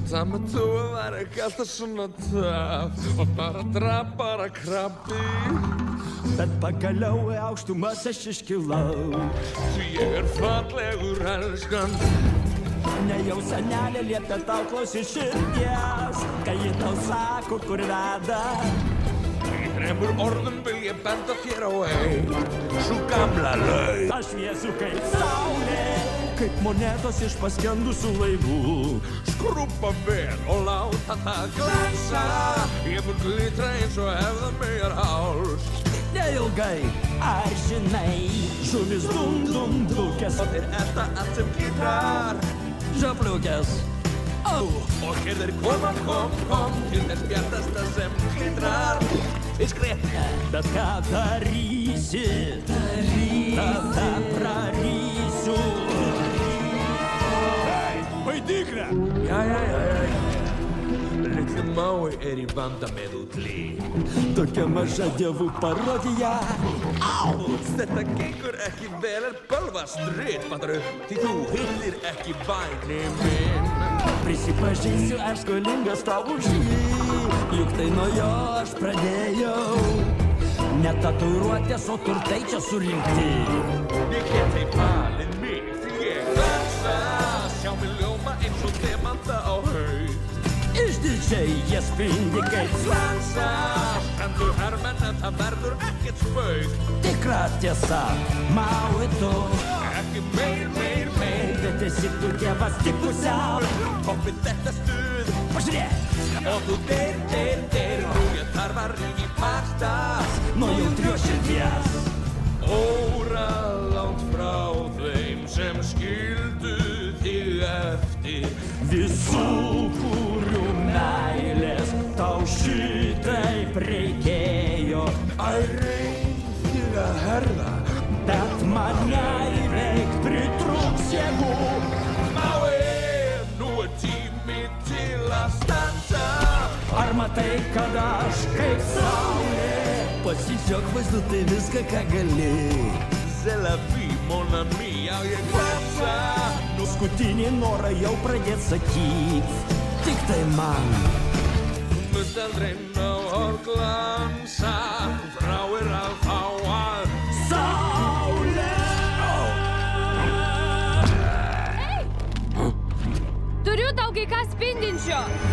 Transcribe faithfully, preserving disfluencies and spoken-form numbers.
það með þú var ekki alltaf svona töff og bara draf, bara krabbi. Bet pagaliau aukštumas aš iškilau. Því ég er fallegur elskan. Ne jau senelė liepia tau klausyt širdies, kai ji tau sako, kur veda. Í þremur orðum vil ég benda þér á ein, sú gamla laug. Ta šviesiu kaip saulė, kaip monetos iš paskendusių laivų. Skrúbba vel og láta það glansa, ég mun glitra eins og hefða megar háls. Neilgai, ar žinai, žuvis dum dum dukės. Og er þetta allt sem glitrar, žapliukės. Oh. Og hér þeir koma, kom, kom, til þess bjartasta sem glitrar. Fiskrétt. Bet ką darysi, tada prarysiu. Baidyklė! Já, já, já, já. Litli mái er í vanda með útli. Tokia maža dievų parodija. Au! Þetta gengur ekki vel, er bölva stritt, fattarðu, því þú hittir ekki væni minn. Prisipažinsiu, aš skolingas tau už jį, juk tai nuo jo aš pradėjau. Ne tatuiruotės, o turtai čia surinkti. Ég get þeim valið mig, því ég glansa, sjá mig ljóma eins og demanta á haug. Išdidžiai jie spindi kaip svansa, skrandu hermenn en það verður ekkert spaug. Tikra tiesa, mái tu. Ekki meir, meir, meir. Bet esi tu dievas tik pusiau. Hoppið þetta stuð, pažiūrėk. Og þú deyr, deyr, deyr, nú ég þarf að rífa í pakstas. Nuo jautrios širdies. Óralangt frá þeim sem skildu þig eftir. Visų, kurių meilės tau šitaip reikėjo. Ai, reikti að herða. Bet mane įveikt pritrūks jėgų. Mái, nú er tími til að standa. Ar matai, kad aš kaip saulė? Pasidžiauk vaizdu, tai viską, ką gali. C'est la vie, mon ami, já ég glansa. Paskutinį norą jau pradėt sakyt, tik tai man. Must aldrei ná að glansa, þráir að fá að Saule! Hei! Turiu tau kai ką spindinčio.